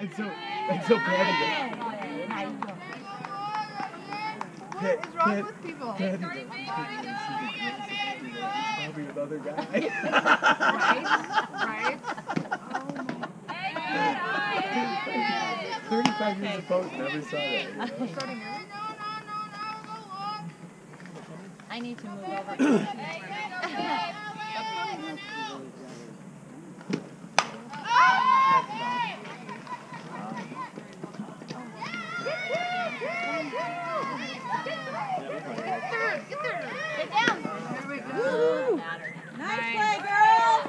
It's so bad. What is wrong with people? Probably with other guys. Right? 35 years of post, never saw that. You know? I need to move over. Get down. Woo. Nice play, girls.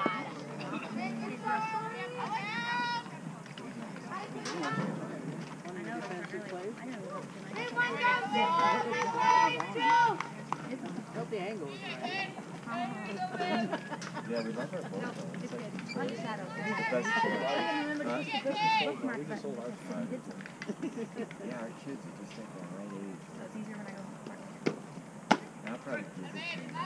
Hope the angle is right. Yeah, we love our boat. It's like the best tour. We just sold our car. Yeah, our kids are just like the right age. So it's easier when I go. I'll probably give it to them.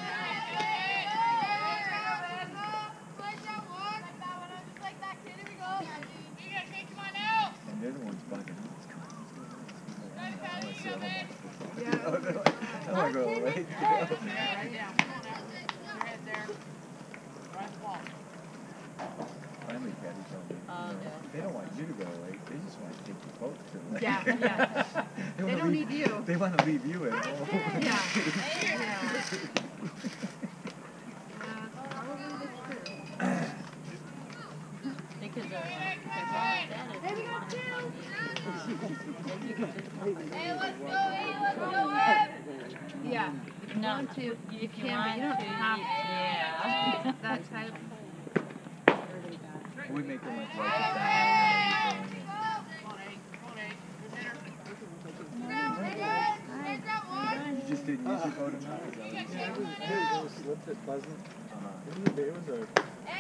And they're the ones bugging us. I want to sit home and watch football. I want to go away. Finally, Patty told me, they don't want you to go away. They just want to take your boat to the lake. Yeah. They don't need you. They want to leave you at home. Yeah. Yeah. No, If you if you can, but want you don't to, have yeah. that type. We make them like write it down and everything. You just didn't use your boat enough? It was slipped at Pleasant. It was a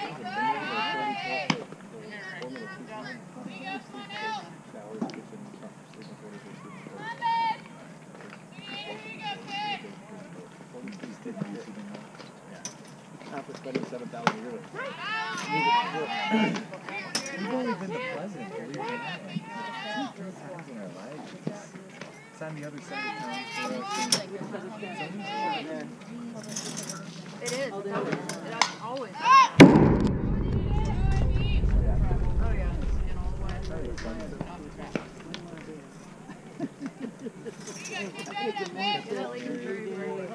showers, kitchen, sleeping quarters, Just didn't use it enough. after spending $7,000 euros. We've only been to Pleasant, believe it or not, like 2-3 times in our lives. It's on the other side of town for us. It is. It's always. Oh yeah. And all the way. Italy is very, very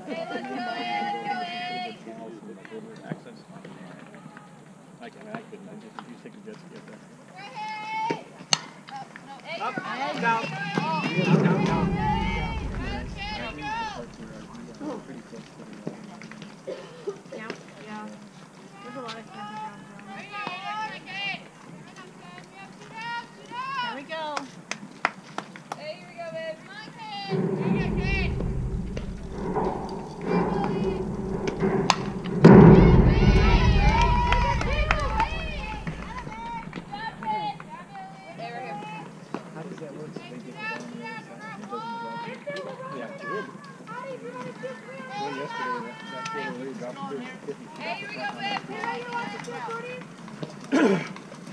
Accents. I couldn't. I just used to take a jet ski up there. Up, down. Pretty close to the Yeah. There's a lot of country towns around. Here we go. How does that work? So they get the ball on the other side? It doesn't drop? Yeah, it did. Well, yesterday, that field already dropped 50 feet.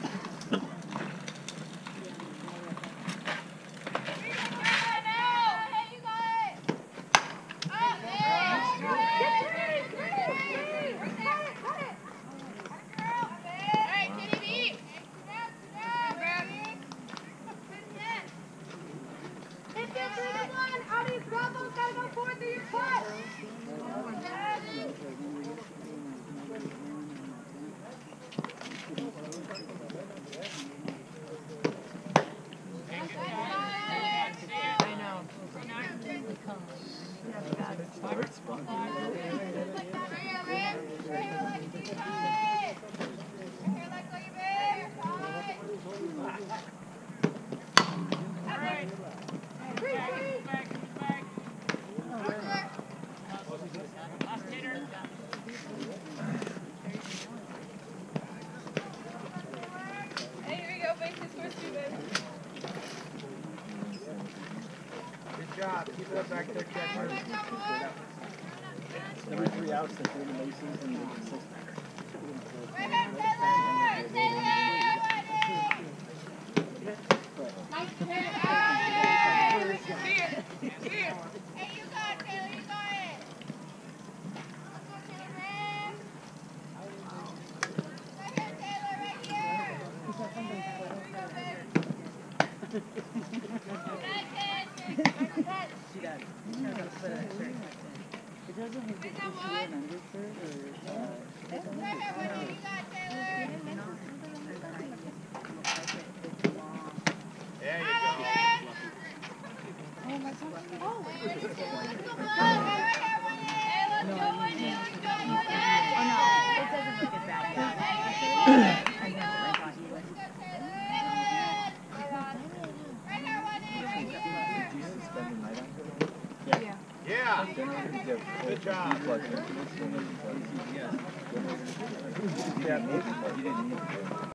Good job. Keep it up back there, catcher. Every 3 outs, they're doing the Macy's and the 6. Good job. Yeah, maybe, but you didn't need to.